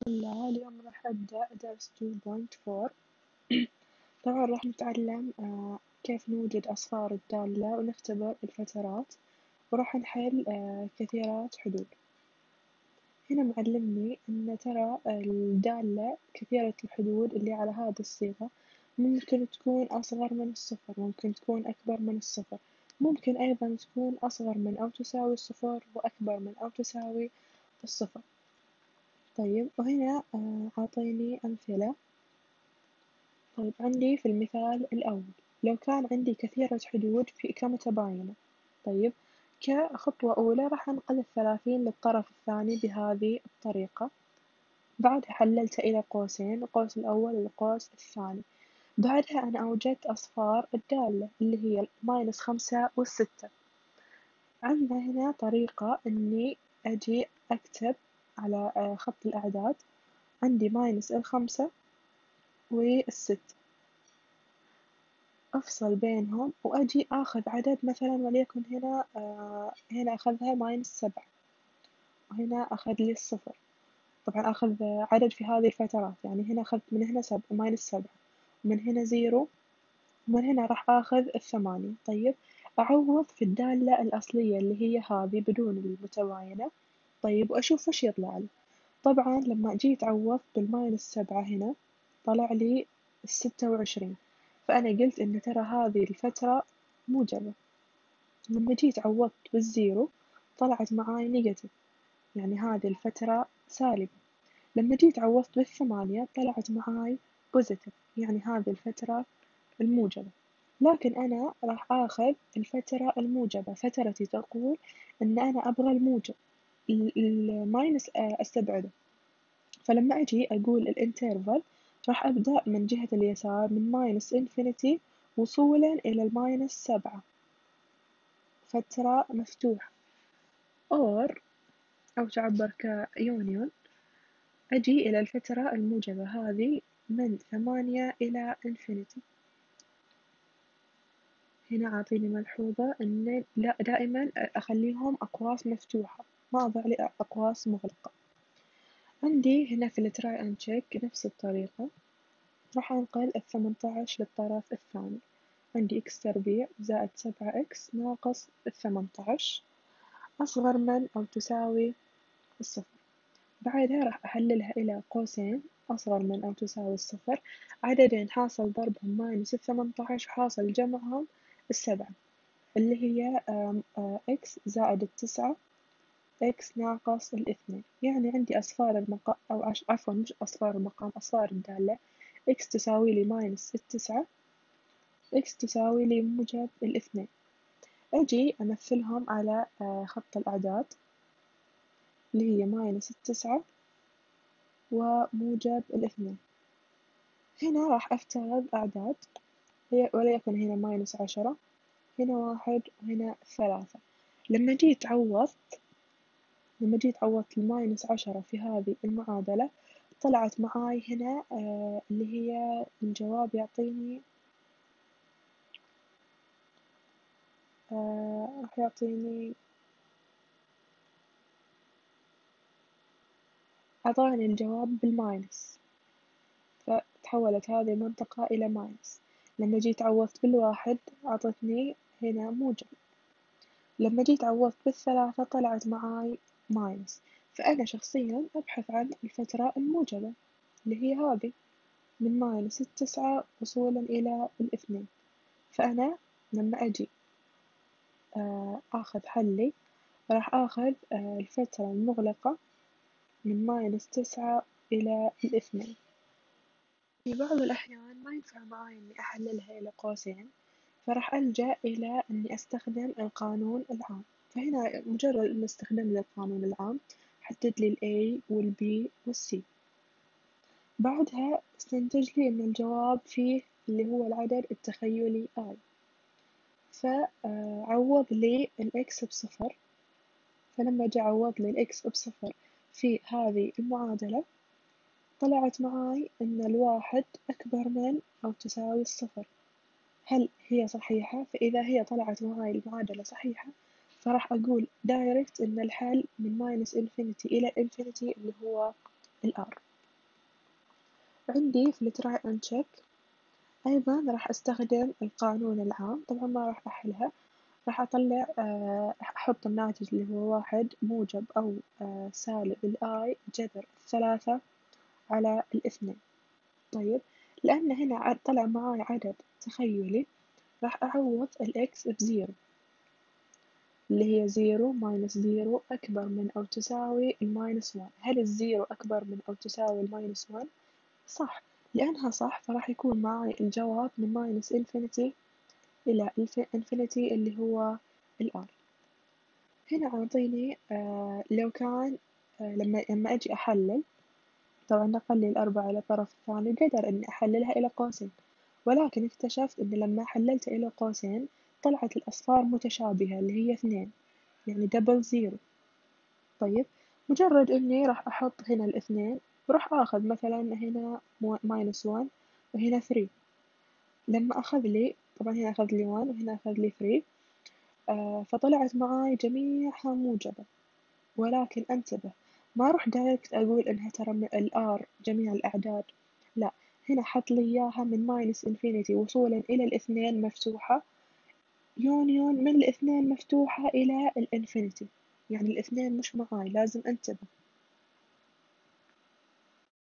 الله، اليوم راح أبدأ درس 2.4. طبعا راح نتعلم كيف نوجد أصفار الدالة ونختبر الفترات، وراح نحل كثيرات حدود. هنا معلمني إن ترى الدالة كثيرة الحدود اللي على هذه الصيغة ممكن تكون أصغر من الصفر، ممكن تكون أكبر من الصفر، ممكن أيضا تكون أصغر من أو تساوي الصفر وأكبر من أو تساوي الصفر. طيب، وهنا عاطيني أمثلة. طيب، عندي في المثال الأول لو كان عندي كثيرة حدود كمتباينة. طيب، كخطوة أولى راح أنقل الثلاثين للطرف الثاني بهذه الطريقة، بعدها حللت إلى قوسين، القوس الأول والقوس الثاني. بعدها أنا أوجدت أصفار الدالة اللي هي -5 و6. عندنا هنا طريقة إني أجي أكتب على خط الأعداد، عندي -5 و6، أفصل بينهم وأجي آخذ عدد مثلا، وليكن هنا أخذها -7، وهنا أخذ لي الصفر. طبعا أخذ عدد في هذه الفترات، يعني هنا أخذت من هنا -7، ومن هنا 0، ومن هنا راح آخذ 8. طيب، أعوض في الدالة الأصلية اللي هي هذه بدون المتباينة. طيب، وأشوف وش يطلع لي. طبعا لما جيت عوضت -7 هنا طلع لي 26، فأنا قلت إن ترى هذه الفترة موجبة. لما جيت عوضت بالزيرو طلعت معاي نيجاتيف، يعني هذه الفترة سالبة. لما جيت عوضت بالثمانية طلعت معاي بوزيتيف، يعني هذه الفترة الموجبة. لكن أنا راح آخذ الفترة الموجبة، فترتي تقول إن أنا أبغى الموجب، الماينس أستبعده. فلما أجي أقول الانترفال راح أبدأ من جهة اليسار من -infinity وصولا إلى -7، فترة مفتوحة. أو تعبر كيونيون، أجي إلى الفترة الموجبة هذه من 8 إلى infinity. هنا عاطيني ملحوظة إن لا، دائما أخليهم أقواس مفتوحة، ما أضع لي أقواس مغلقة. عندي هنا في التراي أند تشيك نفس الطريقة، راح أنقل 18 للطرف الثاني. عندي إكس تربيع زائد 7 إكس ناقص 18 أصغر من أو تساوي الصفر. بعدها راح أحللها إلى قوسين، أصغر من أو تساوي الصفر، عددين حاصل ضربهم -18 وحاصل جمعهم 7، اللي هي إكس زائد 9 إكس ناقص 2. يعني عندي أصفار المقام، أو عفوا مش أصفار المقام، أصفار الدالة. إكس تساوي لي -9، إكس تساوي لي موجب 2. أجي أمثلهم على خط الأعداد اللي هي -9 وموجب 2. هنا راح أفترض أعداد، وليكن هنا -10، هنا 1 وهنا 3. لما جيت عوضت -10 في هذه المعادلة طلعت معاي هنا اللي هي الجواب يعطيني راح يعطيني، أعطاني الجواب بالماينس، فتحولت هذه المنطقة إلى ماينس. لما جيت عوضت بالواحد عطتني هنا موجب. لما جيت عوضت بالثلاثة طلعت معاي ماينس. فأنا شخصيا أبحث عن الفترة الموجبة اللي هي هذه من -9 وصولا إلى 2. فأنا لما أجي آخذ حلي راح آخذ الفترة المغلقة من -9 إلى 2. في بعض الأحيان ما ينفع معاي إني أحللها إلى قوسين، فراح ألجأ إلى إني أستخدم القانون العام. فهنا مجرد إني أستخدم القانون العام حدد لي ال A وال B وال C. بعدها استنتج لي إن الجواب فيه اللي هو العدد التخيلي I، فعوض لي الإكس بصفر. فلما جه عوض لي الإكس بصفر في هذه المعادلة طلعت معاي إن الواحد أكبر من أو تساوي الصفر. هل هي صحيحة؟ فإذا هي طلعت معاي المعادلة صحيحة فراح أقول دايركت إن الحل من -infinity إلى infinity اللي هو الR. عندي في التراي أند تشيك أيضا راح أستخدم القانون العام، طبعا ما راح أحلها، راح أطلع أحط الناتج اللي هو 1 موجب أو سالب الآي جذر 3 على 2. طيب لأن هنا طلع معاي عدد تخيلي، راح أعوض الإكس بزيرو، اللي هي 0 ماينس 0 أكبر من أو تساوي الماينس 1. هل الزيرو أكبر من أو تساوي الماينس 1؟ صح، لأنها صح فراح يكون معاي الجواب من ماينس إنفينيتي إلى إنفينيتي اللي هو الآر. هنا عاطيني لو كان لما أجي أحلل، طبعا نقلل الأربعة إلى الطرف الثاني قدر إني أحللها إلى قوسين، ولكن اكتشفت إن لما حللت إلى قوسين طلعت الأصفار متشابهة اللي هي 2، يعني دبل زيرو. طيب مجرد إني راح أحط هنا الاثنين وراح آخذ مثلا هنا ماينس 1 وهنا 3، لما أخذ لي طبعا هنا أخذ لي 1 وهنا أخذ لي 3، فطلعت معاي جميعها موجبة. ولكن انتبه، ما أروح دايركت أقول إنها ترى الآر جميع الأعداد، لا، هنا حط لي إياها من ماينس إنفينيتي وصولا إلى الاثنين مفتوحة، يونيون من الاثنين مفتوحة إلى الإنفينيتي، يعني الاثنين مش معاي، لازم انتبه.